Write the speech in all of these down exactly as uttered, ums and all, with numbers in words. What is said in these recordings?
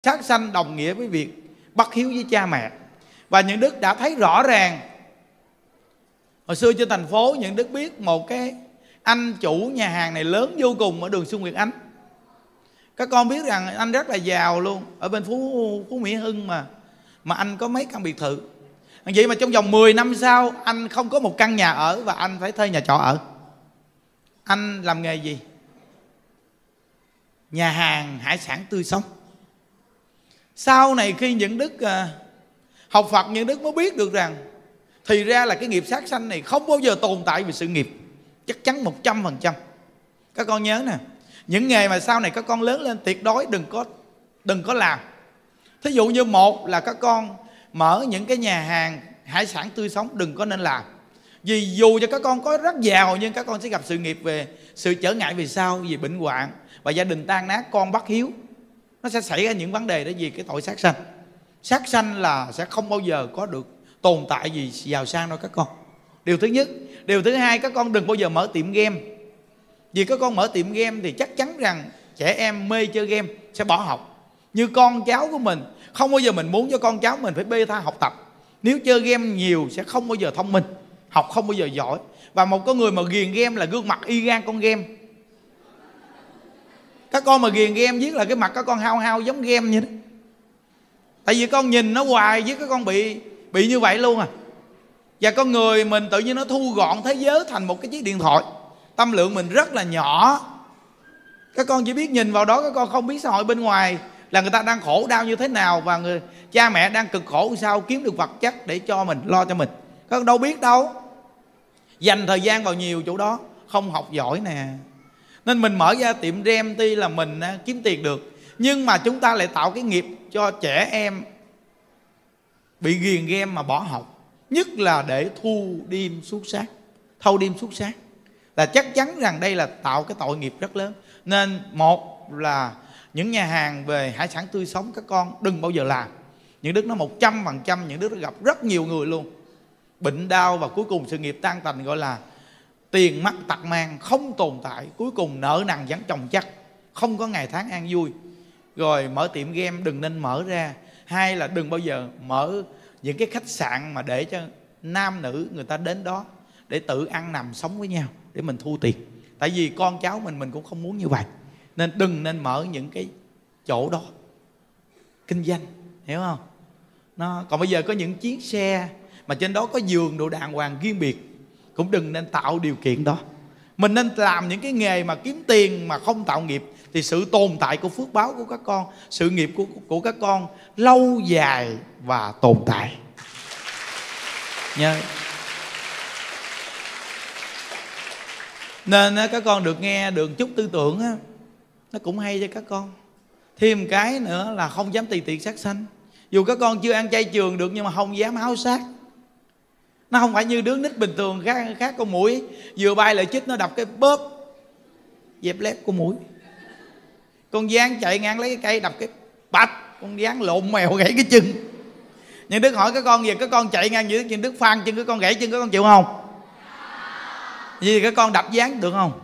Sát sanh đồng nghĩa với việc bất hiếu với cha mẹ. Và những đức đã thấy rõ ràng. Hồi xưa trên thành phố, những đức biết một cái anh chủ nhà hàng này lớn vô cùng ở đường Xuân Nguyệt Ánh. Các con biết rằng anh rất là giàu luôn. Ở bên Phú, Phú Mỹ Hưng mà Mà anh có mấy căn biệt thự. Vậy mà trong vòng mười năm sau anh không có một căn nhà ở, và anh phải thuê nhà trọ ở. Anh làm nghề gì? Nhà hàng hải sản tươi sống. Sau này khi những đức uh, học Phật, những đức mới biết được rằng thì ra là cái nghiệp sát sanh này không bao giờ tồn tại về sự nghiệp. Chắc chắn một trăm phần trăm. Các con nhớ nè, những nghề mà sau này các con lớn lên tuyệt đối đừng có đừng có làm. Thí dụ như một là các con mở những cái nhà hàng hải sản tươi sống, đừng có nên làm. Vì dù cho các con có rất giàu, nhưng các con sẽ gặp sự nghiệp về sự trở ngại về sau, vì bệnh hoạn và gia đình tan nát, con bất hiếu. Nó sẽ xảy ra những vấn đề đó vì cái tội sát sanh. Sát sanh là sẽ không bao giờ có được tồn tại gì giàu sang đâu các con. Điều thứ nhất. Điều thứ hai, các con đừng bao giờ mở tiệm game. Vì các con mở tiệm game thì chắc chắn rằng trẻ em mê chơi game sẽ bỏ học. Như con cháu của mình, không bao giờ mình muốn cho con cháu mình phải bê tha học tập. Nếu chơi game nhiều sẽ không bao giờ thông minh, học không bao giờ giỏi. Và một con người mà ghiền game là gương mặt y gan con game. Các con mà ghiền game viết là cái mặt các con hao hao giống game vậy đó. Tại vì con nhìn nó hoài với các con bị bị như vậy luôn à. Và con người mình tự nhiên nó thu gọn thế giới thành một cái chiếc điện thoại. Tâm lượng mình rất là nhỏ. Các con chỉ biết nhìn vào đó, các con không biết xã hội bên ngoài là người ta đang khổ đau như thế nào, và người cha mẹ đang cực khổ sao kiếm được vật chất để cho mình, lo cho mình. Các con đâu biết đâu. Dành thời gian vào nhiều chỗ đó, không học giỏi nè. Nên mình mở ra tiệm game tuy là mình kiếm tiền được, nhưng mà chúng ta lại tạo cái nghiệp cho trẻ em bị ghiền game mà bỏ học. Nhất là để thu đêm suốt sáng. Thâu đêm suốt sáng là chắc chắn rằng đây là tạo cái tội nghiệp rất lớn. Nên một là những nhà hàng về hải sản tươi sống các con đừng bao giờ làm. Những đức nó một trăm phần trăm, những đức đã gặp rất nhiều người luôn, bệnh đau và cuối cùng sự nghiệp tan tành, gọi là tiền mất tật mang, không tồn tại. Cuối cùng nợ nần vẫn chồng chất, không có ngày tháng an vui. Rồi mở tiệm game đừng nên mở ra. Hai là đừng bao giờ mở những cái khách sạn mà để cho nam nữ người ta đến đó để tự ăn nằm sống với nhau để mình thu tiền. Tại vì con cháu mình mình cũng không muốn như vậy. Nên đừng nên mở những cái chỗ đó kinh doanh, hiểu không? Nó còn bây giờ có những chiếc xe mà trên đó có giường đồ đàng hoàng riêng biệt, cũng đừng nên tạo điều kiện đó. Mình nên làm những cái nghề mà kiếm tiền mà không tạo nghiệp, thì sự tồn tại của phước báo của các con, sự nghiệp của, của các con lâu dài và tồn tại. Nhớ. Nên các con được nghe được chút tư tưởng á, nó cũng hay cho các con. Thêm cái nữa là không dám tùy tiện sát sanh. Dù các con chưa ăn chay trường được, nhưng mà không dám háo sát. Nó không phải như đứa nít bình thường khác, khác con muỗi vừa bay lại chích nó đập cái bóp dẹp lép con muỗi. Con gián chạy ngang lấy cái cây đập cái bạch, con gián lộn mèo gãy cái chân. Nhưng Đức hỏi các con về, các con chạy ngang giữa chân Đức phan chân các con gãy chân, các con chịu không? Vì các con đập gián được không?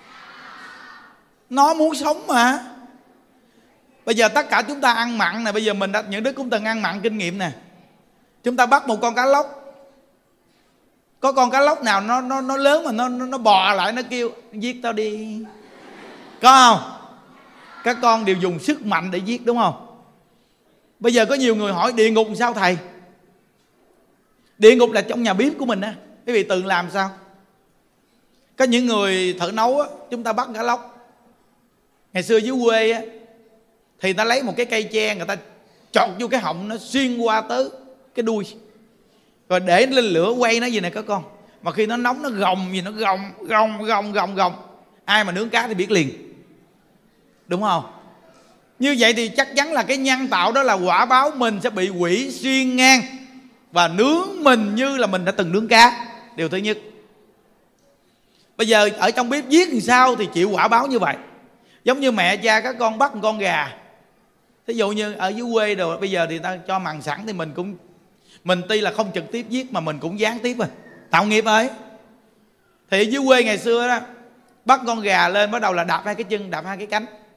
Nó muốn sống mà. Bây giờ tất cả chúng ta ăn mặn nè, bây giờ mình đã, những đứa cũng từng ăn mặn kinh nghiệm nè. Chúng ta bắt một con cá lóc, có con cá lóc nào nó nó nó lớn mà nó nó, nó bò lại nó kêu giết tao đi, có không? Các con đều dùng sức mạnh để giết, đúng không? Bây giờ có nhiều người hỏi địa ngục làm sao thầy? Địa ngục là trong nhà bếp của mình á. Quý vị tự làm sao? Có những người thợ nấu á, chúng ta bắt cá lóc. Ngày xưa dưới quê á, thì ta lấy một cái cây tre, người ta chọt vô cái họng, nó xuyên qua tới cái đuôi, rồi để lên lửa quay nó gì nè các con. Mà khi nó nóng nó gồng gì, nó gồng gồng gồng gồng gồng. Ai mà nướng cá thì biết liền, đúng không? Như vậy thì chắc chắn là cái nhân tạo đó là quả báo mình sẽ bị quỷ xuyên ngang và nướng mình như là mình đã từng nướng cá. Điều thứ nhất. Bây giờ ở trong bếp giết làm sao thì chịu quả báo như vậy. Giống như mẹ cha các con bắt một con gà, thí dụ như ở dưới quê rồi, bây giờ thì ta cho mằn sẵn, thì mình cũng mình tuy là không trực tiếp giết mà mình cũng gián tiếp rồi, tạo nghiệp ấy. Thì ở dưới quê ngày xưa đó, bắt con gà lên bắt đầu là đạp hai cái chân, đạp hai cái cánh,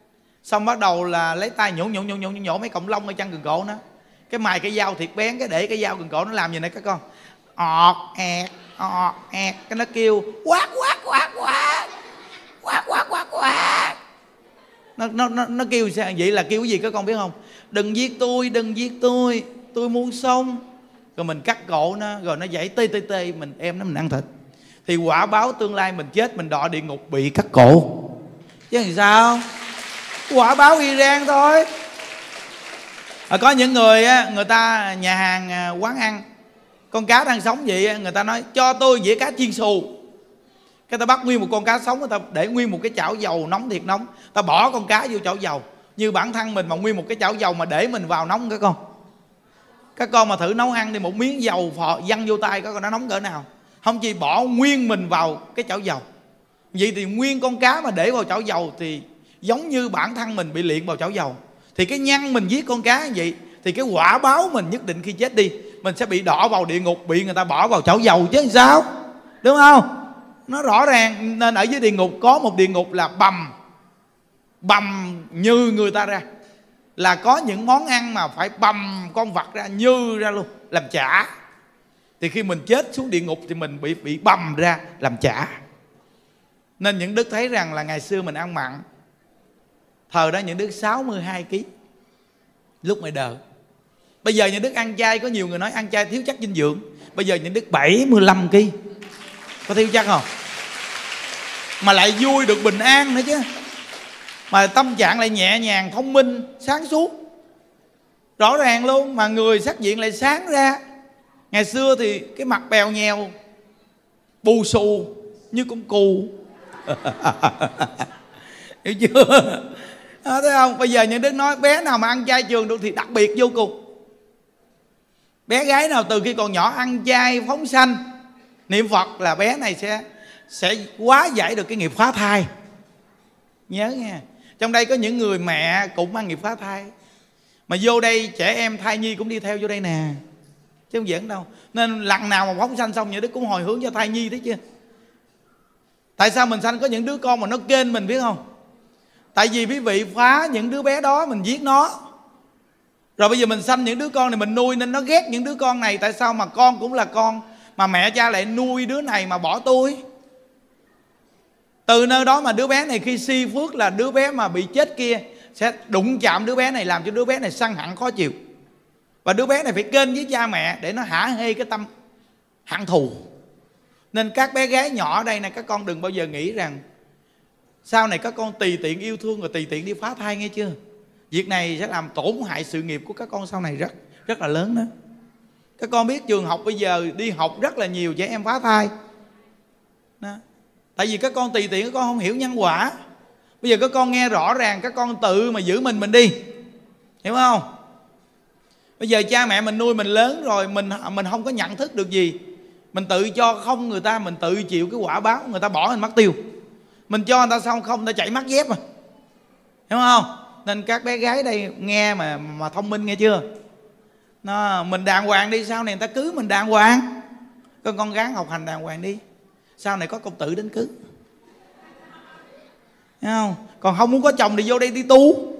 Xong bắt đầu là lấy tay nhổ nhổ nhổ nhổ nhổ mấy cọng lông ở chân cần cổ nó. Cái mài cái dao thiệt bén, cái để cái dao cần cổ nó làm gì nè các con, ọt ẹt ọt ẹt, cái nó kêu quát quát quát quát quát quát quát quát. Nó nó nó nó kêu sao vậy? Là kêu cái gì các con biết không? Đừng giết tôi, đừng giết tôi, tôi muốn sống. Rồi mình cắt cổ nó, rồi nó dãy tê tê tê, mình em nó mình ăn thịt. Thì quả báo tương lai mình chết, mình đọa địa ngục bị cắt cổ. Chứ làm sao? Quả báo Iran thôi. À, có những người á, người ta nhà hàng quán ăn, con cá đang sống vậy, người ta nói cho tôi dĩa cá chiên xù. Cái ta bắt nguyên một con cá sống, người ta để nguyên một cái chảo dầu nóng thiệt nóng, ta bỏ con cá vô chảo dầu. Như bản thân mình mà nguyên một cái chảo dầu mà để mình vào nóng các con. Các con mà thử nấu ăn thì một miếng dầu phò văng vô tay các con, nó nóng cỡ nào. Không chỉ bỏ nguyên mình vào cái chảo dầu. Vậy thì nguyên con cá mà để vào chảo dầu thì giống như bản thân mình bị liệng vào chảo dầu. Thì cái nhân mình giết con cá như vậy, thì cái quả báo mình nhất định khi chết đi, mình sẽ bị đọa vào địa ngục, bị người ta bỏ vào chảo dầu chứ làm sao. Đúng không? Nó rõ ràng. Nên ở dưới địa ngục có một địa ngục là bầm Bầm như người ta ra. Là có những món ăn mà phải bầm con vật ra, như ra luôn, làm chả. Thì khi mình chết xuống địa ngục thì mình bị bị bầm ra làm chả. Nên những đức thấy rằng là ngày xưa mình ăn mặn, thời đó những đức sáu mươi hai ki lô gam lúc ngoài đời. Bây giờ những đức ăn chay, có nhiều người nói ăn chay thiếu chất dinh dưỡng. Bây giờ những đức bảy mươi lăm ki lô gam. Có thiếu chất không? Mà lại vui được, bình an nữa chứ. Mà tâm trạng lại nhẹ nhàng, thông minh, sáng suốt. Rõ ràng luôn. Mà người sắc diện lại sáng ra. Ngày xưa thì cái mặt bèo nhèo, bù xù như con cù. Hiểu chưa? À, thấy không? Bây giờ những đứa nói bé nào mà ăn chay trường được thì đặc biệt vô cùng. Bé gái nào từ khi còn nhỏ ăn chay phóng sanh niệm Phật là bé này sẽ sẽ hóa giải được cái nghiệp phá thai. Nhớ nha. Trong đây có những người mẹ cũng mang nghiệp phá thai, mà vô đây trẻ em thai nhi cũng đi theo vô đây nè, chứ không giỡn đâu. Nên lần nào mà phóng sanh xong những đứa cũng hồi hướng cho thai nhi, thấy chưa? Tại sao mình sanh có những đứa con mà nó kênh mình biết không? Tại vì quý vị phá những đứa bé đó, mình giết nó. Rồi bây giờ mình sanh những đứa con này mình nuôi, nên nó ghét những đứa con này. Tại sao mà con cũng là con mà mẹ cha lại nuôi đứa này mà bỏ tôi? Từ nơi đó mà đứa bé này khi si phước là đứa bé mà bị chết kia sẽ đụng chạm đứa bé này, làm cho đứa bé này sân hận khó chịu. Và đứa bé này phải kênh với cha mẹ để nó hả hê cái tâm hận thù. Nên các bé gái nhỏ ở đây này, các con đừng bao giờ nghĩ rằng sau này các con tùy tiện yêu thương rồi tùy tiện đi phá thai, nghe chưa? Việc này sẽ làm tổn hại sự nghiệp của các con sau này rất rất là lớn đó. Các con biết trường học bây giờ đi học rất là nhiều trẻ em phá thai đó. Tại vì các con tùy tiện, các con không hiểu nhân quả. Bây giờ các con nghe rõ ràng, các con tự mà giữ mình mình đi, hiểu không? Bây giờ cha mẹ mình nuôi mình lớn rồi, mình mình không có nhận thức được gì, mình tự cho không người ta, mình tự chịu cái quả báo. Người ta bỏ mình mất tiêu, mình cho người ta xong không, người ta chảy mắt dép mà, hiểu không? Nên các bé gái đây nghe mà mà thông minh, nghe chưa? Nó, mình đàng hoàng đi, sau này người ta cưới mình đàng hoàng. Con con gắng học hành đàng hoàng đi, sau này có công tử đến cưới, thấy không? Còn không muốn có chồng thì vô đây đi tu.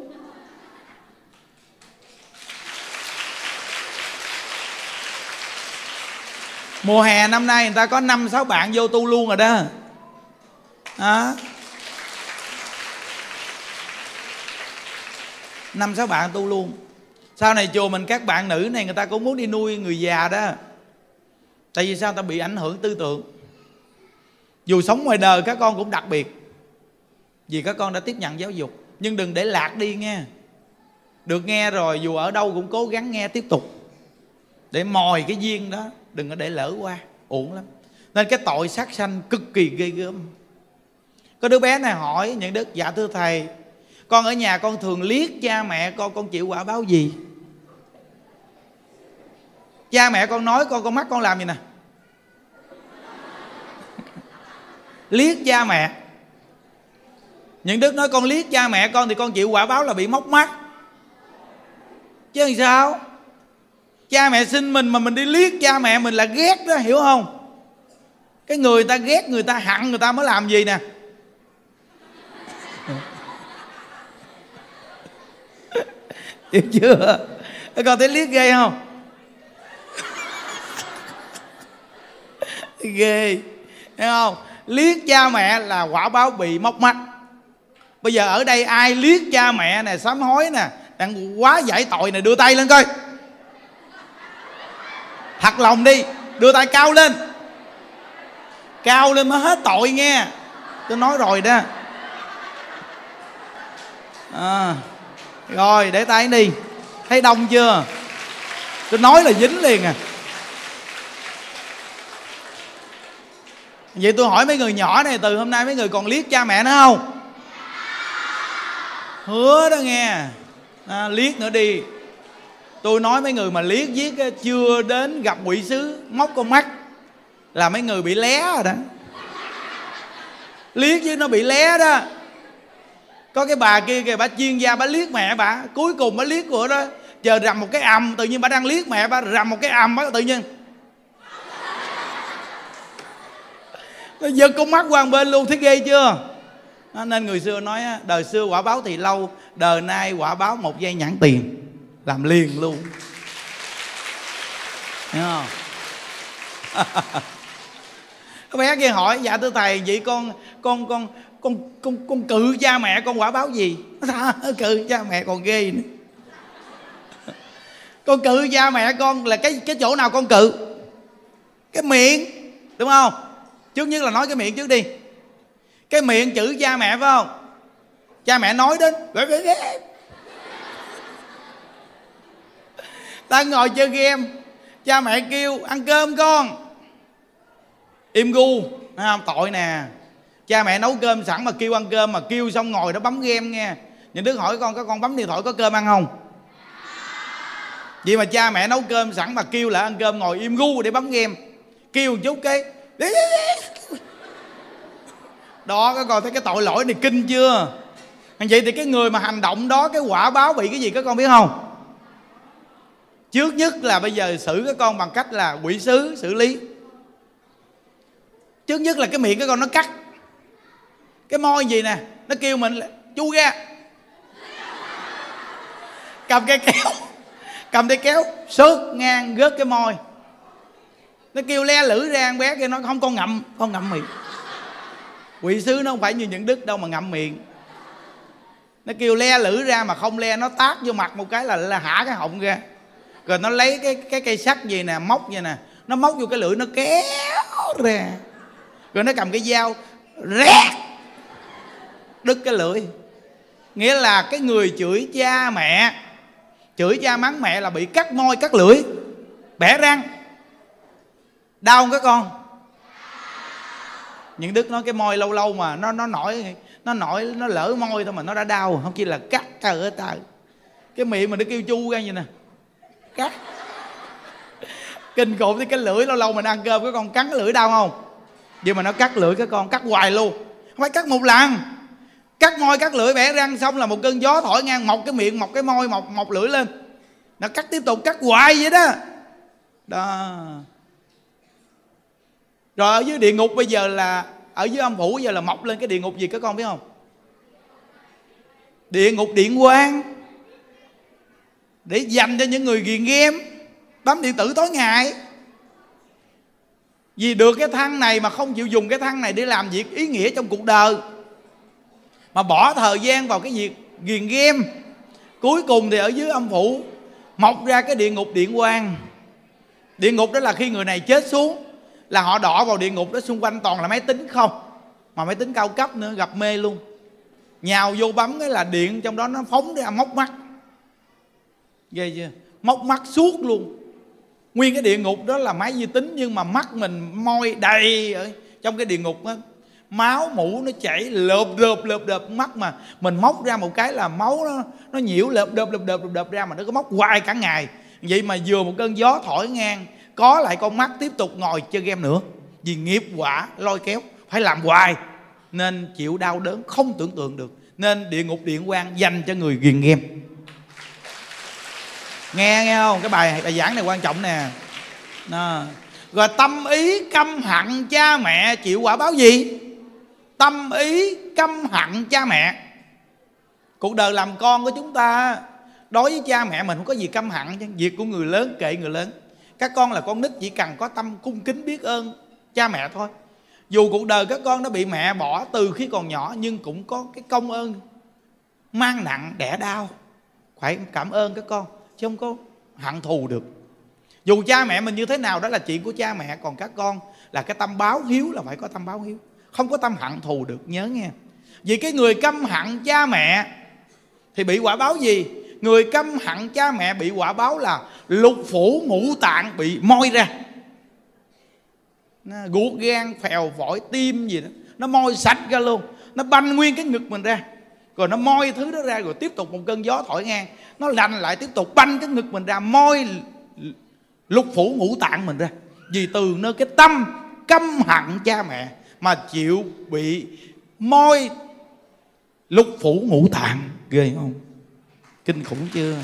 Mùa hè năm nay người ta có năm sáu bạn vô tu luôn rồi đó. Đó. Năm sáu bạn tu luôn. Sau này chùa mình các bạn nữ này người ta cũng muốn đi nuôi người già đó. Tại vì sao? Ta bị ảnh hưởng tư tưởng. Dù sống ngoài đời các con cũng đặc biệt, vì các con đã tiếp nhận giáo dục. Nhưng đừng để lạc đi nghe. Được nghe rồi dù ở đâu cũng cố gắng nghe tiếp tục, để mồi cái duyên đó, đừng có để lỡ qua, uổng lắm. Nên cái tội sát sanh cực kỳ ghê gớm. Có đứa bé này hỏi những đức: dạ thưa thầy, con ở nhà con thường liếc cha mẹ con, con chịu quả báo gì? Cha mẹ con nói con, con mắt con làm gì nè? Liếc cha mẹ. Những đức nói con liếc cha mẹ con thì con chịu quả báo là bị móc mắt, chứ làm sao? Cha mẹ sinh mình mà mình đi liếc cha mẹ mình là ghét đó, hiểu không? Cái người ta ghét, người ta hận, người ta mới làm gì nè? Hiểu chưa? Các con thấy liếc ghê không? Ghê, thấy không? Liếc cha mẹ là quả báo bị móc mắt. Bây giờ ở đây ai liếc cha mẹ nè, sám hối nè, đang quá giải tội này, đưa tay lên coi. Thật lòng đi, đưa tay cao lên. Cao lên mới hết tội nghe. Tôi nói rồi đó. À, rồi để tay đi. Thấy đông chưa? Tôi nói là dính liền à. Vậy tôi hỏi mấy người nhỏ này, từ hôm nay mấy người còn liếc cha mẹ nữa không? Hứa đó nghe. À, liếc nữa đi. Tôi nói mấy người mà liếc viết chưa đến gặp quỷ sứ móc con mắt là mấy người bị lé rồi đó. Liếc chứ nó bị lé đó. Có cái bà kia kìa, bà chuyên gia, bà liếc mẹ bà, cuối cùng bà liếc của đó, chờ rầm một cái ầm, tự nhiên bà đang liếc mẹ bà, rầm một cái ầm, bà tự nhiên nó giật con mắt qua một bên luôn. Thấy ghê chưa? Nên người xưa nói đời xưa quả báo thì lâu, đời nay quả báo một giây nhãn tiền, làm liền luôn. Thấy không? Cái bé kia hỏi: dạ thưa thầy, vậy con con con con con con cự cha mẹ con quả báo gì? Cự cha mẹ còn ghê nữa. Con cự cha mẹ con là cái cái chỗ nào con cự? Cái miệng, đúng không? Trước nhất là nói cái miệng trước đi. Cái miệng chửi cha mẹ phải không? Cha mẹ nói đến ta ngồi chơi game, cha mẹ kêu ăn cơm con, im gu, không? Tội nè. Cha mẹ nấu cơm sẵn mà kêu ăn cơm, mà kêu xong ngồi đó bấm game nghe. Những đứa hỏi con, có con bấm điện thoại có cơm ăn không? Vậy mà cha mẹ nấu cơm sẵn mà kêu lại ăn cơm, ngồi im gu để bấm game. Kêu một chút cái đó, các con thấy cái tội lỗi này kinh chưa? Vậy thì cái người mà hành động đó, cái quả báo bị cái gì các con biết không? Trước nhất là bây giờ xử các con bằng cách là quỷ sứ xử lý. Trước nhất là cái miệng các con nó cắt. Cái môi gì nè, nó kêu mình chu ra, cầm cây kéo, cầm cây kéo xước ngang rớt cái môi. Nó kêu le lưỡi ra, con bé kia nói không, con ngậm, con ngậm miệng. Quỷ sứ nó không phải như những đức đâu mà ngậm miệng. Nó kêu le lưỡi ra mà không le, nó tát vô mặt một cái là, là hả cái họng ra. Rồi nó lấy cái cái cây sắt gì nè, móc vậy nè, nó móc vô cái lưỡi nó kéo ra. Rồi nó cầm cái dao rét đứt cái lưỡi. Nghĩa là cái người chửi cha mẹ, chửi cha mắng mẹ là bị cắt môi cắt lưỡi, bẻ răng. Đau không các con? Những đức nói cái môi lâu lâu mà nó nó nổi, nó nổi nó lỡ môi thôi mà nó đã đau, không chỉ là cắt. Trời ơi trời, cái miệng mà nó kêu chu ra vậy nè, cắt kinh khủng. Thì cái lưỡi lâu lâu mình ăn cơm cái con cắn cái lưỡi đau không? Vậy mà nó cắt lưỡi cái con, cắt hoài luôn. Không phải cắt một lần, cắt môi cắt lưỡi bẻ răng xong là một cơn gió thổi ngang, mọc cái miệng, mọc cái môi, mọc mọc lưỡi lên, nó cắt tiếp tục, cắt hoài vậy đó. Đó. Rồi ở dưới địa ngục bây giờ là, ở dưới âm phủ bây giờ là mọc lên cái địa ngục gì các con biết không? Địa ngục điện quang, để dành cho những người ghiền game, bấm điện tử tối ngày. Vì được cái thăng này mà không chịu dùng cái thăng này để làm việc ý nghĩa trong cuộc đời, mà bỏ thời gian vào cái việc ghiền game. Cuối cùng thì ở dưới âm phủ mọc ra cái địa ngục điện quang. Địa ngục đó là khi người này chết xuống là họ đọa vào địa ngục đó, xung quanh toàn là máy tính không, mà máy tính cao cấp nữa, gặp mê luôn. Nhào vô bấm cái là điện trong đó nó phóng ra móc mắt. Ghê chưa? Móc mắt suốt luôn. Nguyên cái địa ngục đó là máy vi tính, nhưng mà mắt mình môi đầy ở trong cái địa ngục đó. Máu mũ nó chảy lợp đợp lợp đợp mắt, mà mình móc ra một cái là máu nó nó nhiễu lợp đợp lợp đợp lợp đợp ra, mà nó có móc hoài cả ngày. Vậy mà vừa một cơn gió thổi ngang, có lại con mắt tiếp tục ngồi chơi game nữa. Vì nghiệp quả lôi kéo phải làm hoài, nên chịu đau đớn không tưởng tượng được. Nên địa ngục điện quang dành cho người ghiền game. Nghe nghe không? Cái bài bài giảng này quan trọng nè. Đó. Rồi tâm ý căm hận cha mẹ chịu quả báo gì? Tâm ý căm hận cha mẹ. Cuộc đời làm con của chúng ta Đối với cha mẹ mình không có gì căm hận chứ. Việc của người lớn kệ người lớn. Các con là con nít chỉ cần có tâm cung kính biết ơn cha mẹ thôi. Dù cuộc đời các con nó bị mẹ bỏ từ khi còn nhỏ, nhưng cũng có cái công ơn mang nặng đẻ đau, phải cảm ơn các con, chứ không có hận thù được. Dù cha mẹ mình như thế nào đó là chuyện của cha mẹ. Còn các con là cái tâm báo hiếu, là phải có tâm báo hiếu, không có tâm hận thù được, nhớ nghe. Vì cái người căm hận cha mẹ thì bị quả báo gì? Người căm hận cha mẹ bị quả báo là lục phủ ngũ tạng bị moi ra, ruột gan phèo phổi tim gì đó nó moi sạch ra luôn. Nó banh nguyên cái ngực mình ra, rồi nó moi thứ đó ra, rồi tiếp tục một cơn gió thổi ngang, nó lành lại tiếp tục banh cái ngực mình ra, moi lục phủ ngũ tạng mình ra. Vì từ nơi cái tâm căm hận cha mẹ mà chịu bị moi lục phủ ngũ tạng. Ghê không? Kinh khủng chưa?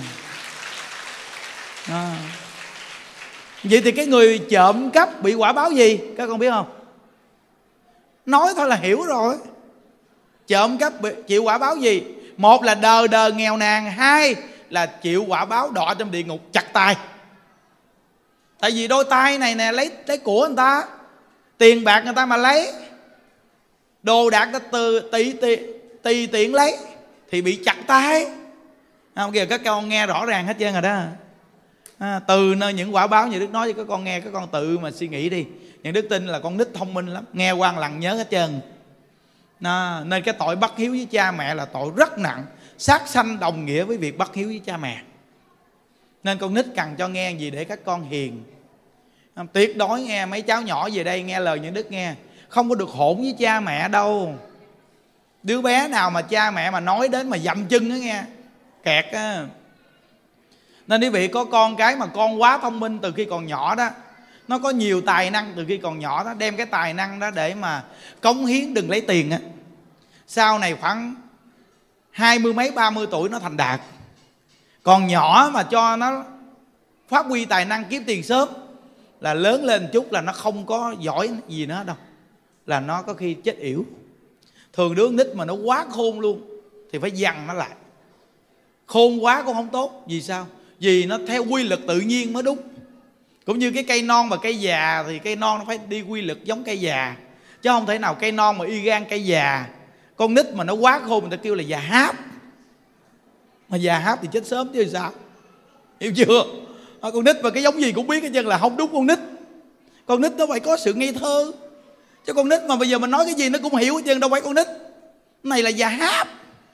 À. Vậy thì cái người trộm cắp bị quả báo gì? Các con biết không? Nói thôi là hiểu rồi. Trộm cắp bị, chịu quả báo gì? Một là đời đời nghèo nàn, hai là chịu quả báo đọa trong địa ngục chặt tay. Tại vì đôi tay này nè lấy lấy của người ta, tiền bạc người ta mà lấy, đồ đạc người ta từ tùy tùy tiện lấy thì bị chặt tay. Không kìa, các con nghe rõ ràng hết trơn rồi đó. À, từ nơi những quả báo như Đức nói cho các con nghe, các con tự mà suy nghĩ đi. Những Đức tin là con nít thông minh lắm, nghe qua một lần nhớ hết trơn. À, nên cái tội bất hiếu với cha mẹ là tội rất nặng, sát sanh đồng nghĩa với việc bất hiếu với cha mẹ. Nên con nít cần cho nghe gì để các con hiền. À, tuyệt đối nghe mấy cháu nhỏ về đây nghe lời những Đức nghe, không có được hỗn với cha mẹ đâu. Đứa bé nào mà cha mẹ mà nói đến mà dậm chân đó nghe, kẹt á. Nên quý vị có con cái mà con quá thông minh từ khi còn nhỏ đó, nó có nhiều tài năng từ khi còn nhỏ đó, đem cái tài năng đó để mà cống hiến, đừng lấy tiền á. Sau này khoảng hai mươi mấy ba mươi tuổi nó thành đạt. Còn nhỏ mà cho nó phát huy tài năng kiếm tiền sớm là lớn lên chút là nó không có giỏi gì nữa đâu, là nó có khi chết yểu. Thường đứa nít mà nó quá khôn luôn thì phải dằn nó lại. Khôn quá cũng không tốt. Vì sao? Vì nó theo quy luật tự nhiên mới đúng. Cũng như cái cây non và cây già thì cây non nó phải đi quy luật giống cây già, chứ không thể nào cây non mà y gan cây già. Con nít mà nó quá khôn người ta kêu là già háp, mà già háp thì chết sớm chứ sao, hiểu chưa? À, con nít mà cái giống gì cũng biết cái chân là không đúng con nít. Con nít nó phải có sự ngây thơ, chứ con nít mà bây giờ mình nói cái gì nó cũng hiểu hết trơn, đâu phải con nít. Cái này là già háp.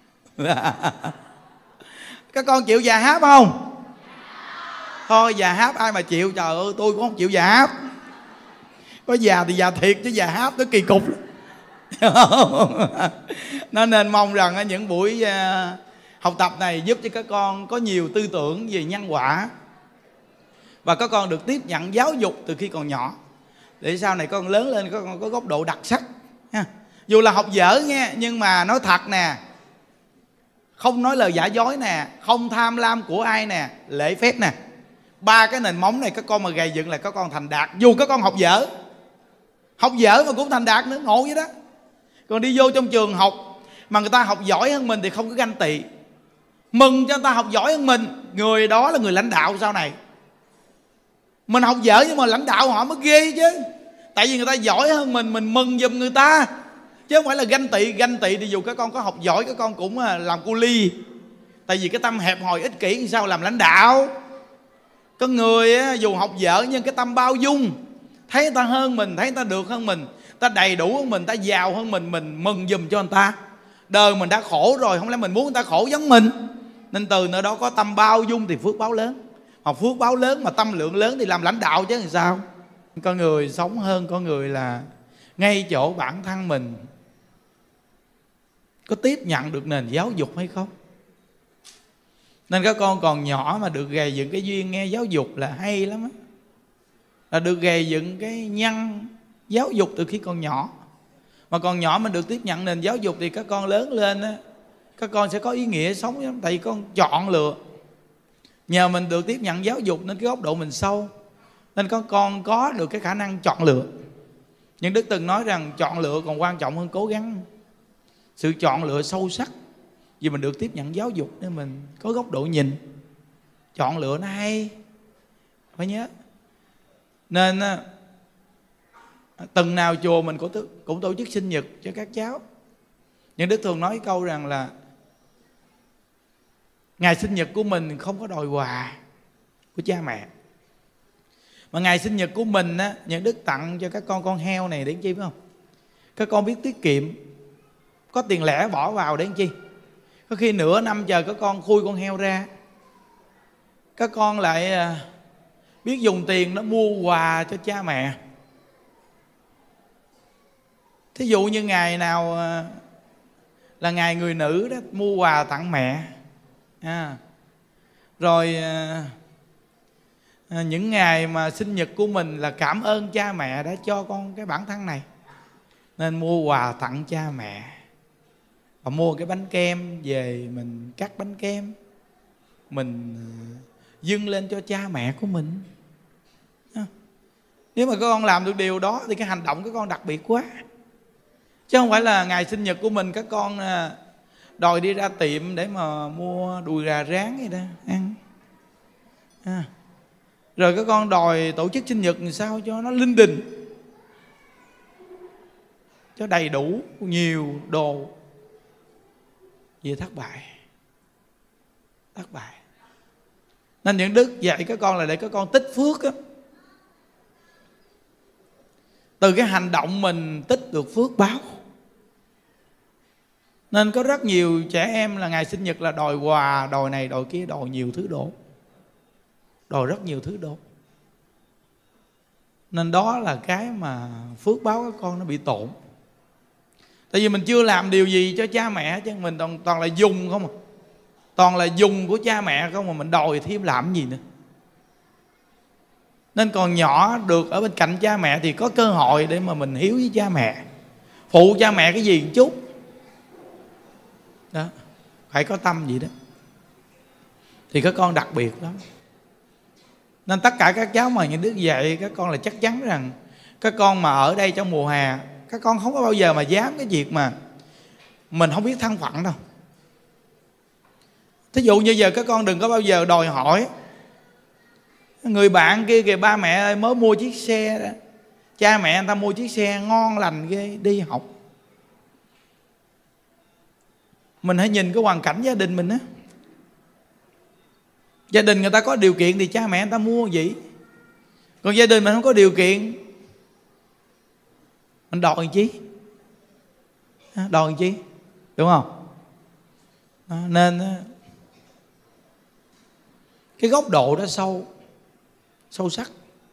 Các con chịu già háp không? Thôi già háp ai mà chịu, trời ơi tôi cũng không chịu già háp. Có già thì già thiệt chứ già háp nó kỳ cục. Nó nên mong rằng những buổi học tập này giúp cho các con có nhiều tư tưởng về nhân quả, và các con được tiếp nhận giáo dục từ khi còn nhỏ, để sau này con lớn lên các con có góc độ đặc sắc. Dù là học dở nghe, nhưng mà nói thật nè, không nói lời giả dối nè, không tham lam của ai nè, lễ phép nè. Ba cái nền móng này các con mà gầy dựng là các con thành đạt. Dù các con học dở, học dở mà cũng thành đạt nữa, ngộ vậy đó. Còn đi vô trong trường học mà người ta học giỏi hơn mình thì không có ganh tị, mừng cho người ta học giỏi hơn mình. Người đó là người lãnh đạo sau này. Mình học dở nhưng mà lãnh đạo họ mới ghê chứ. Tại vì người ta giỏi hơn mình, mình mừng giùm người ta, chứ không phải là ganh tị. Ganh tị thì dù các con có học giỏi các con cũng làm cu ly. Tại vì cái tâm hẹp hòi ích kỷ thì sao làm lãnh đạo. Con người á, dù học dở nhưng cái tâm bao dung, thấy người ta hơn mình, thấy người ta được hơn mình, ta đầy đủ hơn mình, ta giàu hơn mình, mình mừng giùm cho người ta. Đời mình đã khổ rồi, không lẽ mình muốn người ta khổ giống mình. Nên từ nơi đó có tâm bao dung thì phước báo lớn. Mà phước báo lớn mà tâm lượng lớn thì làm lãnh đạo chứ làm sao. Con người sống hơn con người là ngay chỗ bản thân mình có tiếp nhận được nền giáo dục hay không. Nên các con còn nhỏ mà được gầy dựng cái duyên nghe giáo dục là hay lắm á. Là được gầy dựng cái nhân giáo dục từ khi còn nhỏ. Mà còn nhỏ mình được tiếp nhận nền giáo dục thì các con lớn lên á, các con sẽ có ý nghĩa sống lắm. Tại vì con chọn lựa. Nhờ mình được tiếp nhận giáo dục nên cái góc độ mình sâu, nên các con có được cái khả năng chọn lựa. Nhưng Đức từng nói rằng chọn lựa còn quan trọng hơn cố gắng. Sự chọn lựa sâu sắc, vì mình được tiếp nhận giáo dục nên mình có góc độ nhìn. chọn lựa nó hay, phải nhớ. Nên tuần nào chùa mình cũng, cũng tổ chức sinh nhật cho các cháu. Nhưng Đức thường nói câu rằng là ngày sinh nhật của mình không có đòi quà của cha mẹ, mà ngày sinh nhật của mình á, Những Đức tặng cho các con con heo này để chi, phải không? Các con biết tiết kiệm, có tiền lẻ bỏ vào để chi. Có khi nửa năm chờ các con khui con heo ra, các con lại biết dùng tiền nó mua quà cho cha mẹ. Thí dụ như ngày nào là ngày người nữ đó, mua quà tặng mẹ. à, Rồi à, những ngày mà sinh nhật của mình là cảm ơn cha mẹ đã cho con cái bản thân này, nên mua quà tặng cha mẹ. Và mua cái bánh kem về mình cắt bánh kem, mình dâng lên cho cha mẹ của mình. à, Nếu mà các con làm được điều đó thì cái hành động các con đặc biệt quá. Chứ không phải là ngày sinh nhật của mình các con đòi đi ra tiệm để mà mua đùi gà rán gì đó ăn. à. Rồi các con đòi tổ chức sinh nhật làm sao cho nó linh đình, cho đầy đủ nhiều đồ. Vì thất bại. Thất bại. Nên Những Đức dạy các con là để các con tích phước á. Từ cái hành động mình tích được phước báo. Nên có rất nhiều trẻ em là ngày sinh nhật là đòi quà, đòi này, đòi kia, đòi nhiều thứ đồ. Đòi rất nhiều thứ đồ. Nên đó là cái mà phước báo các con nó bị tổn. Tại vì mình chưa làm điều gì cho cha mẹ chứ, mình toàn, toàn là dùng không à. Toàn là dùng của cha mẹ không mà mình đòi thêm làm gì nữa. Nên còn nhỏ được ở bên cạnh cha mẹ thì có cơ hội để mà mình hiếu với cha mẹ, phụ cha mẹ cái gì một chút đó, phải có tâm vậy đó. Thì các con đặc biệt lắm. Nên tất cả các cháu mà Những Đức dạy các con là chắc chắn rằng các con mà ở đây trong mùa hè, các con không có bao giờ mà dám cái việc mà mình không biết thân phận đâu. Thí dụ như giờ các con đừng có bao giờ đòi hỏi người bạn kia kìa, ba mẹ ơi mới mua chiếc xe đó, cha mẹ người ta mua chiếc xe ngon lành ghê đi học. Mình hãy nhìn cái hoàn cảnh gia đình mình á. Gia đình người ta có điều kiện thì cha mẹ người ta mua vậy. Còn gia đình mình không có điều kiện, mình đòi làm chi? Đòi làm chi? Đúng không? Đó, nên cái góc độ đó sâu, sâu sắc.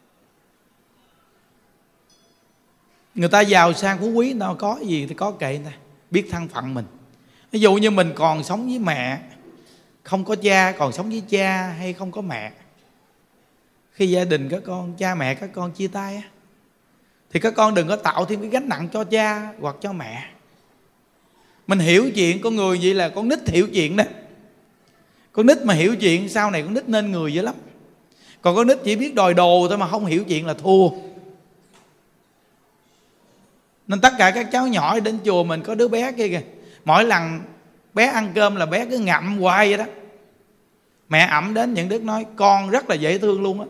Người ta giàu sang phú quý, người ta có gì thì có kệ người ta, biết thân phận mình. Ví dụ như mình còn sống với mẹ, không có cha, còn sống với cha hay không có mẹ, khi gia đình các con, cha mẹ các con chia tay á, thì các con đừng có tạo thêm cái gánh nặng cho cha hoặc cho mẹ. Mình hiểu chuyện, con người vậy là con nít hiểu chuyện đó. Con nít mà hiểu chuyện sau này con nít nên người dữ lắm. Còn con nít chỉ biết đòi đồ thôi mà không hiểu chuyện là thua. Nên tất cả các cháu nhỏ đến chùa mình có đứa bé kia kìa, mỗi lần bé ăn cơm là bé cứ ngậm hoài vậy đó. Mẹ ẵm đến Những Đức nói con rất là dễ thương luôn á,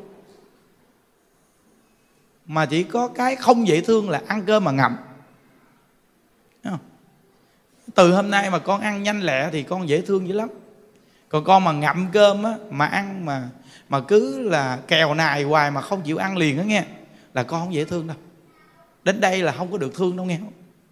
mà chỉ có cái không dễ thương là ăn cơm mà ngậm. Từ hôm nay mà con ăn nhanh lẹ thì con dễ thương dữ lắm. Còn con mà ngậm cơm á, mà ăn mà mà cứ là kèo nài hoài mà không chịu ăn liền đó nghe, là con không dễ thương đâu. Đến đây là không có được thương đâu nghe.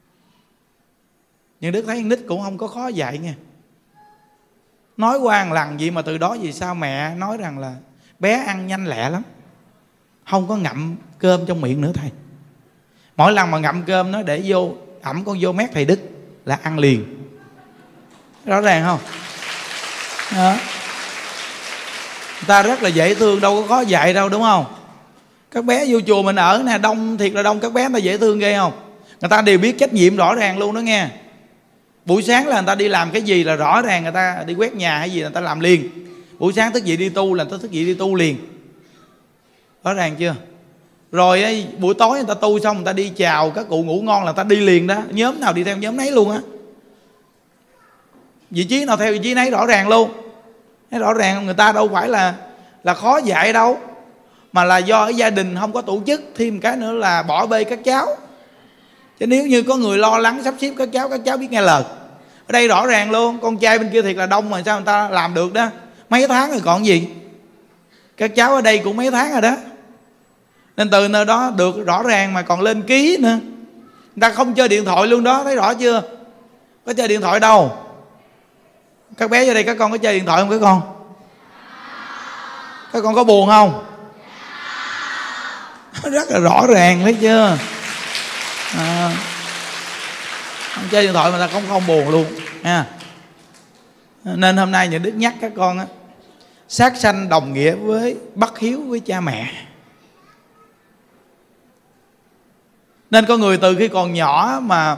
Nhưng Đức thấy nít cũng không có khó dạy nghe. Nói qua một lần vậy mà từ đó vì sao mẹ nói rằng là bé ăn nhanh lẹ lắm, không có ngậm cơm trong miệng nữa thầy. Mỗi lần mà ngậm cơm nó để vô, ẩm con vô mép thầy Đức là ăn liền. Rõ ràng không? Đó. Người ta rất là dễ thương, đâu có khó dạy đâu, đúng không? Các bé vô chùa mình ở nè, đông thiệt là đông, các bé người ta dễ thương ghê không? Người ta đều biết trách nhiệm rõ ràng luôn đó nghe. Buổi sáng là người ta đi làm cái gì là rõ ràng, người ta đi quét nhà hay gì người ta làm liền. Buổi sáng thức dậy đi tu là người ta thức dậy đi tu liền. Rõ ràng chưa? Rồi ấy, buổi tối người ta tu xong người ta đi chào các cụ ngủ ngon là người ta đi liền đó. Nhóm nào đi theo nhóm nấy luôn á. Vị trí nào theo vị trí nấy rõ ràng luôn. Rõ ràng người ta đâu phải là là khó dạy đâu, mà là do ở gia đình không có tổ chức. Thêm cái nữa là bỏ bê các cháu. Chứ nếu như có người lo lắng sắp xếp các cháu, các cháu biết nghe lời. Ở đây rõ ràng luôn, con trai bên kia thiệt là đông mà sao người ta làm được đó. Mấy tháng rồi còn gì. Các cháu ở đây cũng mấy tháng rồi đó. Nên từ nơi đó được rõ ràng mà còn lên ký nữa. Người ta không chơi điện thoại luôn đó, thấy rõ chưa? Có chơi điện thoại đâu. Các bé ở đây các con có chơi điện thoại không các con? Các con có buồn không? Rất là rõ ràng, thấy chưa? À, không chơi điện thoại mà ta không không buồn luôn nha. Nên hôm nay những Đức nhắc các con á, sát sanh đồng nghĩa với bất hiếu với cha mẹ. Nên có người từ khi còn nhỏ mà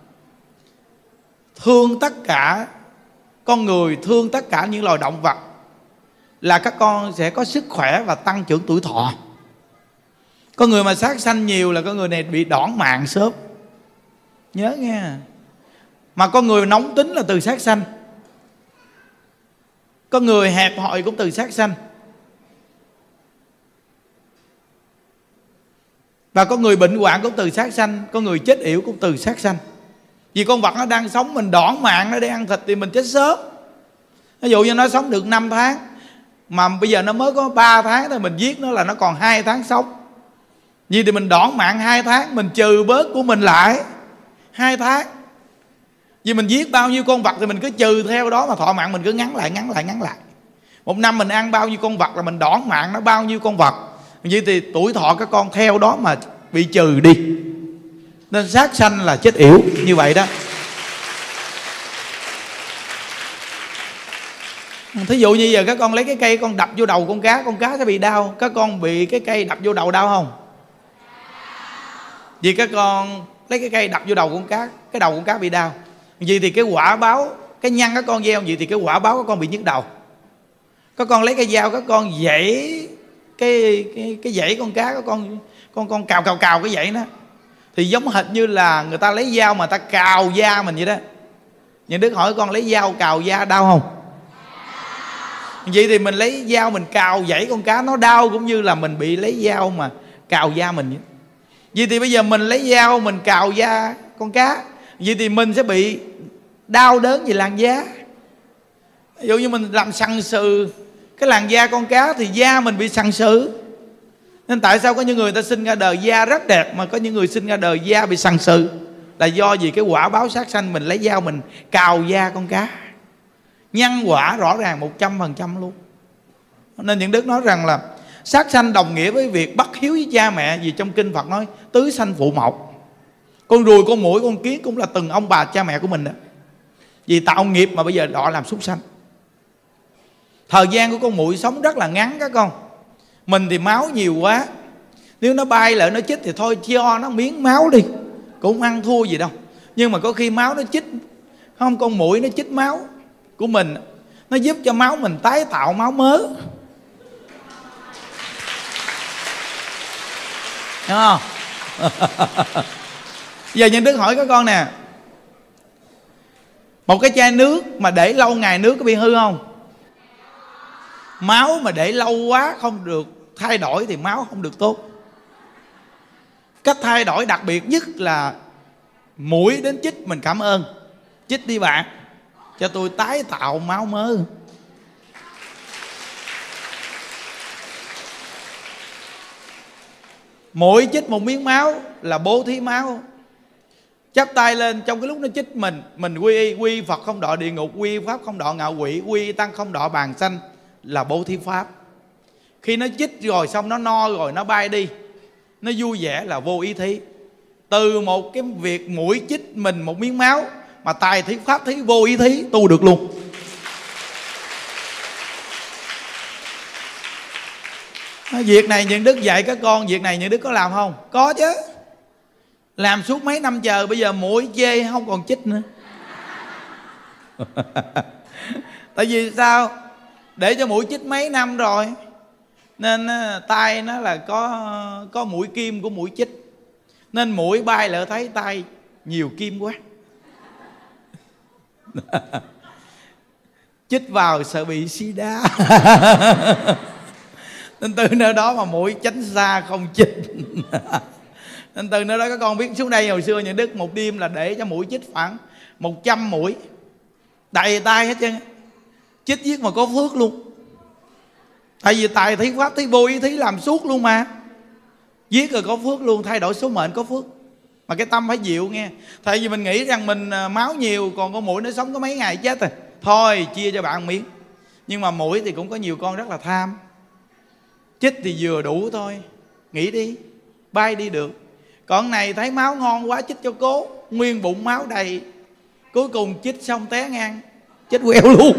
thương tất cả con người, thương tất cả những loài động vật, là các con sẽ có sức khỏe và tăng trưởng tuổi thọ. Có người mà sát sanh nhiều là con người này bị đoản mạng sớm. Nhớ nghe. Mà con người nóng tính là từ sát sanh. Con người hẹp hòi cũng từ sát sanh. Và có người bệnh hoạn cũng từ sát sanh. Có người chết yểu cũng từ sát sanh. Vì con vật nó đang sống, mình đoản mạng nó để ăn thịt thì mình chết sớm. Ví dụ như nó sống được năm tháng mà bây giờ nó mới có ba tháng thôi, mình giết nó là nó còn hai tháng sống. Vì thì mình đoản mạng hai tháng, mình trừ bớt của mình lại hai tháng. Vì mình giết bao nhiêu con vật thì mình cứ trừ theo đó mà thọ mạng mình cứ ngắn lại, ngắn lại, ngắn lại. Một năm mình ăn bao nhiêu con vật là mình đoản mạng nó bao nhiêu con vật. Vì thì tuổi thọ các con theo đó mà bị trừ đi. Nên sát sanh là chết yểu như vậy đó. Thí dụ như giờ các con lấy cái cây con đập vô đầu con cá, con cá sẽ bị đau. Các con bị cái cây đập vô đầu đau không? Vì các con lấy cái cây đập vô đầu con cá, cái đầu con cá bị đau. Vì thì cái quả báo, cái nhăn các con gieo gì thì cái quả báo các con bị nhức đầu. Các con lấy cái dao các con dãy cái cái cái dãy con cá, các con con con cào cào cào cái dãy nó, thì giống hệt như là người ta lấy dao mà ta cào da mình vậy đó. Những Đức hỏi con lấy dao cào da đau không? Vậy thì mình lấy dao mình cào dãy con cá nó đau, cũng như là mình bị lấy dao mà cào da mình vậy. Vậy thì bây giờ mình lấy dao mình cào da con cá, vậy thì mình sẽ bị đau đớn về làn da. Ví dụ như mình làm sần sừ cái làn da con cá thì da mình bị sần sừ. Nên tại sao có những người ta sinh ra đời da rất đẹp mà có những người sinh ra đời da bị sần sừ? Là do vì cái quả báo sát sanh mình lấy dao mình cào da con cá. Nhân quả rõ ràng một trăm phần trăm luôn. Nên những Đức nói rằng là sát sanh đồng nghĩa với việc bất hiếu với cha mẹ. Vì trong kinh Phật nói tứ sanh phụ mộc. Con ruồi, con muỗi, con kiến cũng là từng ông bà cha mẹ của mình đó. Vì tạo nghiệp mà bây giờ đọ làm súc sanh. Thời gian của con muỗi sống rất là ngắn các con. Mình thì máu nhiều quá, nếu nó bay lại nó chích thì thôi cho nó miếng máu đi, cũng ăn thua gì đâu. Nhưng mà có khi máu nó chích, không, con muỗi nó chích máu của mình, nó giúp cho máu mình tái tạo máu mớ. Đúng không? Giờ Nhân Đức hỏi các con nè, một cái chai nước mà để lâu ngày nước có bị hư không? Máu mà để lâu quá không được thay đổi thì máu không được tốt. Cách thay đổi đặc biệt nhất là muỗi đến chích mình cảm ơn, chích đi bạn, cho tôi tái tạo máu mớ. Muỗi chích một miếng máu là bố thí máu. Chắp tay lên, trong cái lúc nó chích mình, mình quy y, quy Phật không đọa địa ngục, quy Pháp không đọa ngạ quỷ, quy Tăng không đọa bàn sanh, là bố thí Pháp. Khi nó chích rồi xong nó no rồi nó bay đi, nó vui vẻ là vô ý thí. Từ một cái việc muỗi chích mình một miếng máu mà tài thí Pháp thí vô ý thí tu được luôn. Việc này những Đức dạy các con, việc này những Đức có làm không? Có chứ. Làm suốt mấy năm chờ, bây giờ muỗi chê không còn chích nữa. Tại vì sao? Để cho muỗi chích mấy năm rồi, nên tay nó là có có mũi kim của muỗi chích, nên muỗi bay lại thấy tay nhiều kim quá. Chích vào sợ bị sida. Nên từ nơi đó mà muỗi tránh xa không chích. Nên từ nơi đó các con biết xuống đây hồi xưa những đức một đêm là để cho muỗi chích khoảng một trăm muỗi, đầy tay hết trơn, chích giết mà có phước luôn. Tại vì tài thí pháp thí vô ý thí làm suốt luôn mà, giết rồi có phước luôn, thay đổi số mệnh có phước. Mà cái tâm phải dịu nghe. Tại vì mình nghĩ rằng mình máu nhiều, còn con muỗi nó sống có mấy ngày chết rồi, thôi chia cho bạn một miếng. Nhưng mà muỗi thì cũng có nhiều con rất là tham, chích thì vừa đủ thôi, nghĩ đi, bay đi được. Còn này thấy máu ngon quá chích cho cố, nguyên bụng máu đầy, cuối cùng chích xong té ngang, chết queo luôn.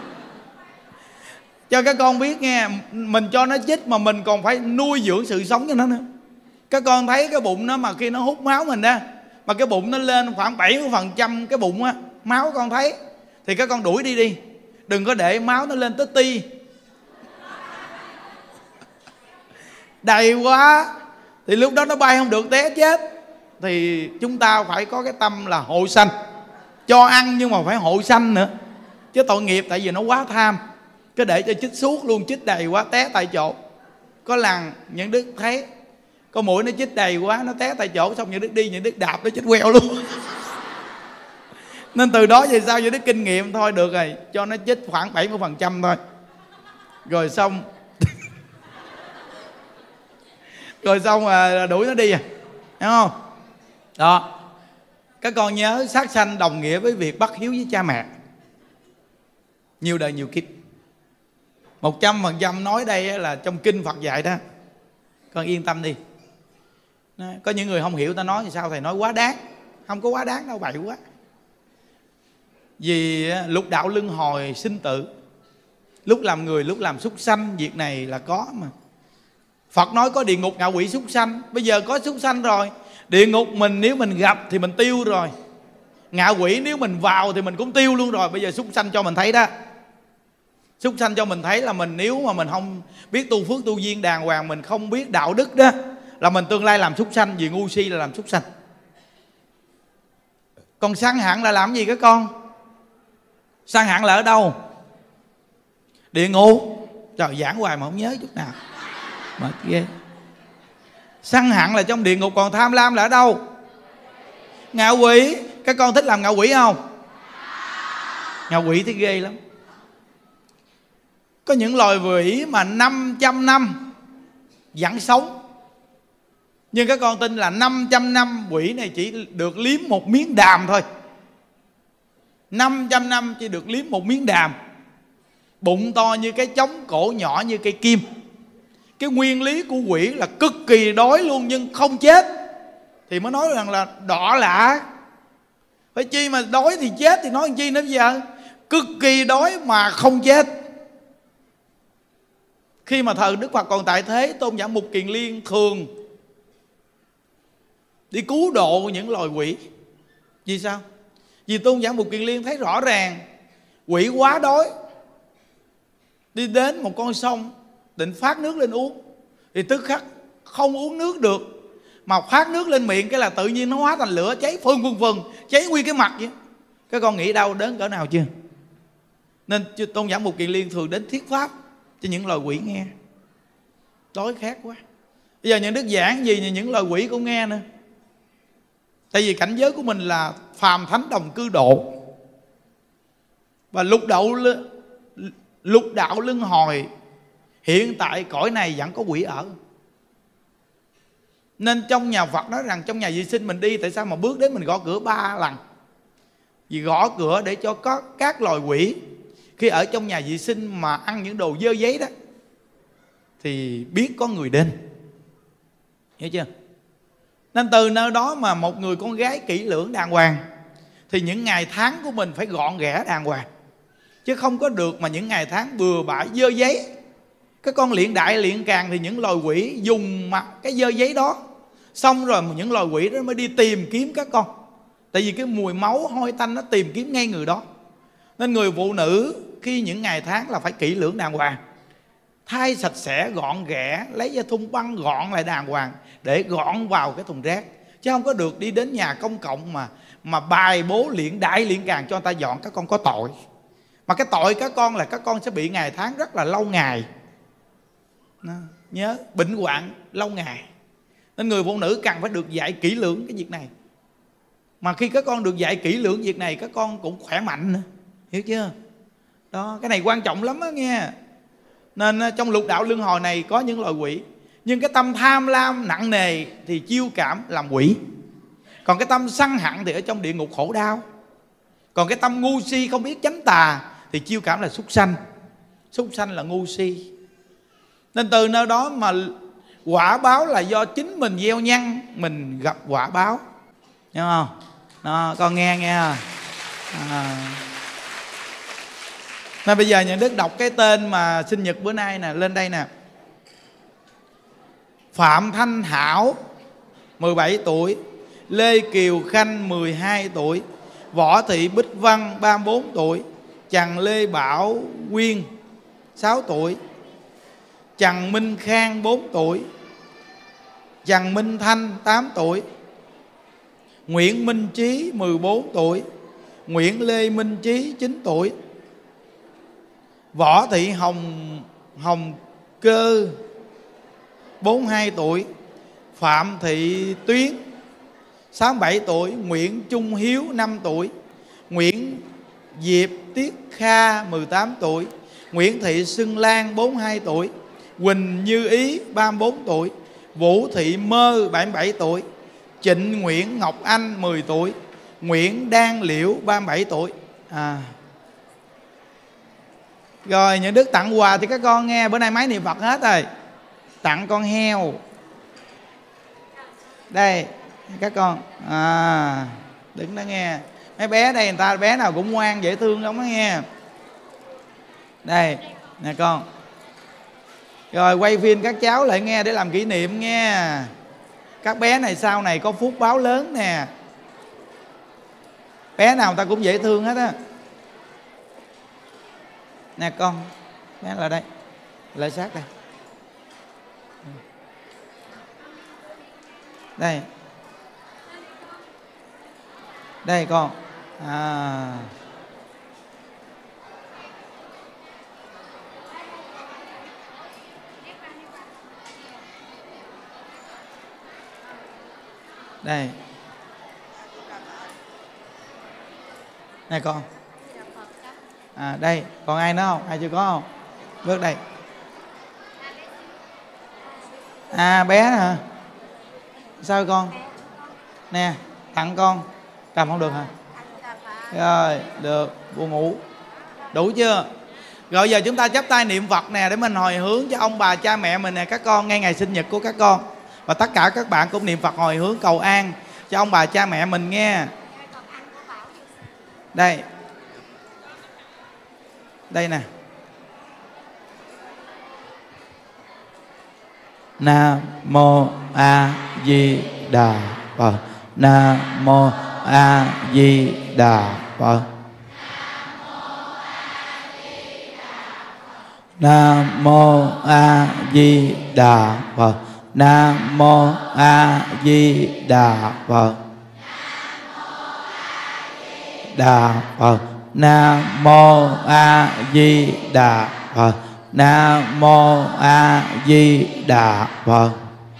Cho các con biết nghe, mình cho nó chích mà mình còn phải nuôi dưỡng sự sống cho nó nữa. Các con thấy cái bụng nó mà khi nó hút máu mình ra, mà cái bụng nó lên khoảng bảy mươi phần trăm cái bụng á, máu con thấy, thì các con đuổi đi đi. Đừng có để máu nó lên tới ti, đầy quá thì lúc đó nó bay không được, té chết. Thì chúng ta phải có cái tâm là hộ sanh, cho ăn nhưng mà phải hộ sanh nữa. Chứ tội nghiệp, tại vì nó quá tham, cứ để cho chích suốt luôn, chích đầy quá té tại chỗ. Có lần những đức thấy con muỗi nó chích đầy quá, nó té tại chỗ, xong những đức đi, những đức đạp nó chích queo luôn. Nên từ đó về sau những đức kinh nghiệm, thôi được rồi, cho nó chích khoảng bảy mươi phần trăm thôi, rồi xong rồi xong à, đuổi nó đi à, hiểu không? Đó, các con nhớ sát sanh đồng nghĩa với việc bất hiếu với cha mẹ, nhiều đời nhiều kiếp. Một trăm phần trăm nói đây là trong kinh Phật dạy đó, con yên tâm đi. Có những người không hiểu, ta nói thì sao thầy nói quá đáng. Không có quá đáng đâu, bậy quá. Vì lục đạo luân hồi sinh tử, lúc làm người lúc làm súc sanh, việc này là có mà. Phật nói có địa ngục ngạ quỷ súc sanh, bây giờ có súc sanh rồi. Địa ngục mình nếu mình gặp thì mình tiêu rồi, ngạ quỷ nếu mình vào thì mình cũng tiêu luôn rồi. Bây giờ súc sanh cho mình thấy đó, súc sanh cho mình thấy là mình nếu mà mình không biết tu phước tu duyên đàng hoàng, mình không biết đạo đức đó, là mình tương lai làm súc sanh. Vì ngu si là làm súc sanh. Còn săn hận là làm gì các con? Săn hận là ở đâu? Địa ngục. Trời, giảng hoài mà không nhớ chút nào, mệt ghê. Săn hận là trong địa ngục. Còn tham lam là ở đâu? Ngạ quỷ. Các con thích làm ngạ quỷ không? Ngạ quỷ thì ghê lắm. Có những loài quỷ mà năm trăm năm vẫn sống, nhưng các con tin là năm trăm năm quỷ này chỉ được liếm một miếng đàm thôi. Năm trăm năm chỉ được liếm một miếng đàm. Bụng to như cái trống, cổ nhỏ như cây kim. Cái nguyên lý của quỷ là cực kỳ đói luôn nhưng không chết, thì mới nói rằng là đọ lạ. Phải chi mà đói thì chết thì nói làm chi nữa bây giờ. Cực kỳ đói mà không chết. Khi mà thời Đức Phật còn tại thế, Tôn giả Mục Kiền Liên thường đi cứu độ những loài quỷ. Vì sao? Vì Tôn giả Mục Kiền Liên thấy rõ ràng quỷ quá đói, đi đến một con sông định phát nước lên uống, thì tức khắc không uống nước được, mà phát nước lên miệng cái là tự nhiên nó hóa thành lửa cháy phừng phừng phừng, cháy nguyên cái mặt vậy. Các con nghĩ đau đớn cỡ nào chưa? Nên Tôn giả Mục Kiền Liên thường đến thuyết pháp cho những loài quỷ nghe. Đói khát quá. Bây giờ những đức giảng gì thì những loài quỷ cũng nghe nữa. Tại vì cảnh giới của mình là phàm thánh đồng cư độ, và lục đạo lục đạo luân hồi, hiện tại cõi này vẫn có quỷ ở. Nên trong nhà Phật nói rằng trong nhà vệ sinh mình đi, tại sao mà bước đến mình gõ cửa ba lần? Vì gõ cửa để cho có các loài quỷ khi ở trong nhà vệ sinh mà ăn những đồ dơ giấy đó thì biết có người đến. Hiểu chưa? Nên từ nơi đó mà một người con gái kỹ lưỡng đàng hoàng thì những ngày tháng của mình phải gọn ghẽ đàng hoàng, chứ không có được mà những ngày tháng bừa bãi dơ giấy. Các con luyện đại luyện càng thì những loài quỷ dùng mặt cái dơ giấy đó, xong rồi những loài quỷ đó mới đi tìm kiếm các con. Tại vì cái mùi máu hôi tanh nó tìm kiếm ngay người đó. Nên người phụ nữ khi những ngày tháng là phải kỹ lưỡng đàng hoàng, thay sạch sẽ gọn ghẽ, lấy cái thun băng gọn lại đàng hoàng để gọn vào cái thùng rác. Chứ không có được đi đến nhà công cộng mà mà bài bố luyện đại luyện càng cho người ta dọn. Các con có tội. Mà cái tội các con là các con sẽ bị ngày tháng rất là lâu ngày. Nhớ bệnh hoạn lâu ngày, nên người phụ nữ cần phải được dạy kỹ lưỡng cái việc này. Mà khi các con được dạy kỹ lưỡng việc này, các con cũng khỏe mạnh nữa, hiểu chưa? Đó, cái này quan trọng lắm đó nghe. Nên trong lục đạo luân hồi này có những loại quỷ, nhưng cái tâm tham lam nặng nề thì chiêu cảm làm quỷ. Còn cái tâm sân hận thì ở trong địa ngục khổ đau. Còn cái tâm ngu si không biết chánh tà thì chiêu cảm là súc sanh. Súc sanh là ngu si. Nên từ nơi đó mà quả báo là do chính mình gieo nhân, mình gặp quả báo. Hiểu không? Đó, con nghe nghe à. Nên bây giờ Nhuận Đức đọc cái tên mà sinh nhật bữa nay nè, lên đây nè. Phạm Thanh Hảo mười bảy tuổi, Lê Kiều Khanh mười hai tuổi, Võ Thị Bích Văn ba mươi bốn tuổi, Trần Lê Bảo Quyên sáu tuổi, Trần Minh Khang bốn tuổi, Trần Minh Thanh tám tuổi, Nguyễn Minh Trí mười bốn tuổi, Nguyễn Lê Minh Trí chín tuổi, Võ Thị Hồng Hồng Cơ bốn mươi hai tuổi, Phạm Thị Tuyến sáu mươi bảy tuổi, Nguyễn Trung Hiếu năm tuổi, Nguyễn Diệp Tiết Kha mười tám tuổi, Nguyễn Thị Xuân Lan bốn mươi hai tuổi, Quỳnh Như Ý ba mươi bốn tuổi, Vũ Thị Mơ bảy mươi bảy tuổi, Trịnh Nguyễn Ngọc Anh mười tuổi, Nguyễn Đan Liễu ba mươi bảy tuổi. À. Rồi Nhuận Đức tặng quà thì các con nghe, bữa nay máy niệm Phật hết rồi. Tặng con heo. Đây các con à, đứng đó nghe. Mấy bé đây người ta bé nào cũng ngoan dễ thương lắm đó nghe. Đây nè con. Rồi quay phim các cháu lại nghe để làm kỷ niệm nghe. Các bé này sau này có phúc báo lớn nè. Bé nào người ta cũng dễ thương hết á. Nè con, bé lại đây, lại sát đây. Đây. Đây con. À. Đây. Này con. À đây, còn ai nữa không? Ai chưa có không? Bước đây. À bé hả? Sao con? Nè, tặng con. Cầm không được hả? Rồi, được, buồn ngủ. Đủ chưa? Rồi giờ chúng ta chắp tay niệm Phật nè, để mình hồi hướng cho ông bà cha mẹ mình nè, các con ngay ngày sinh nhật của các con. Và tất cả các bạn cũng niệm Phật hồi hướng cầu an cho ông bà cha mẹ mình nghe. Đây. Đây nè. Nam mô A Di Đà Phật. Nam mô A Di Đà Phật. Nam mô A Di Đà Phật. Nam mô A Di Đà Phật. Đà Phật. Nam mô A Di Đà Phật. Nam mô A Di Đà Phật.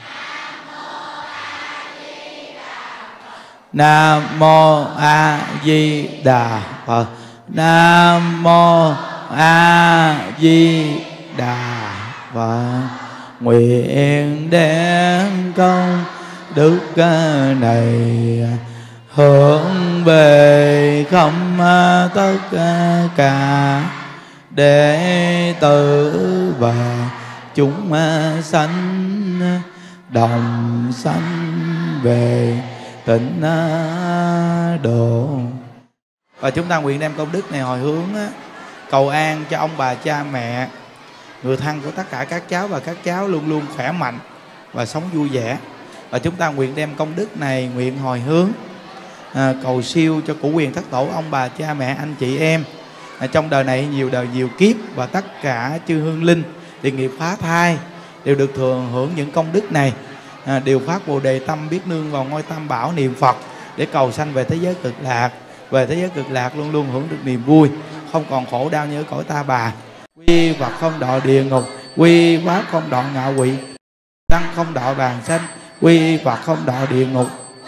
Nam mô A Di Đà Phật. Nam mô A Di Đà Phật. Nguyện đem công đức này hướng về khắp tất cả đệ tử và chúng sanh đồng sanh về tịnh độ. Và chúng ta nguyện đem công đức này hồi hướng cầu an cho ông bà cha mẹ, người thân của tất cả các cháu, và các cháu luôn luôn khỏe mạnh và sống vui vẻ. Và chúng ta nguyện đem công đức này nguyện hồi hướng à, cầu siêu cho cụ quyền thất tổ ông bà cha mẹ anh chị em à, trong đời này nhiều đời nhiều kiếp, và tất cả chư hương linh địa nghiệp phá thai đều được thường hưởng những công đức này, à, đều phát bồ đề tâm biết nương vào ngôi tam bảo niệm Phật để cầu sanh về thế giới cực lạc. Về thế giới cực lạc luôn luôn hưởng được niềm vui, không còn khổ đau như ở cõi ta bà. Quy Phật không đọa địa ngục, quy pháp không đọa ngạ quỷ, tăng không đọa bàn sanh, quy Phật không đọa địa ngục,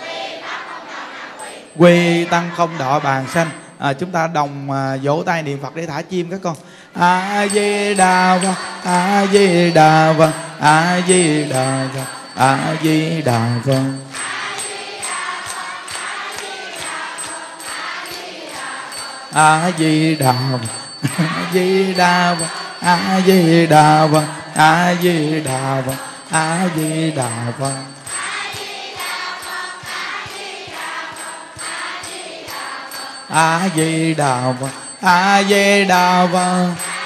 quy tăng không đọa bàn sanh. À, chúng ta đồng à, vỗ tay niệm Phật để thả chim các con. A Di Đà Phật, A Di Đà Phật, A Di Đà Phật, A Di Đà Phật. A Di Đà Phật, A Di Đà Phật, A Di Đà Phật, A Di Đà Phật, A Di Đà Phật. A Di Đà Phật, A Di Đà Phật,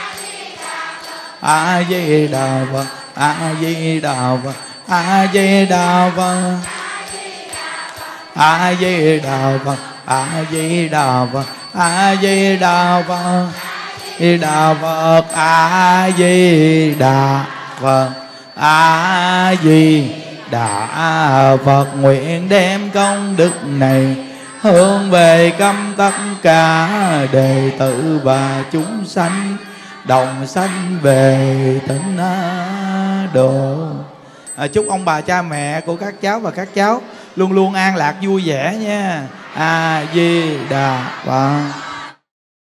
A Di Đà Phật, A Di Đà Phật, A Di Đà Phật, A Di Đà Phật, A Di Đà Phật, A Di Đà Phật, Di Đà Phật, A Di Đà Phật, A Di Đà Phật. Nguyện đem công đức này hướng về câm tất cả đệ tử và chúng sanh đồng sanh về tịnh độ. À, chúc ông bà cha mẹ của các cháu và các cháu luôn luôn an lạc vui vẻ nha. A Di Đà Phật.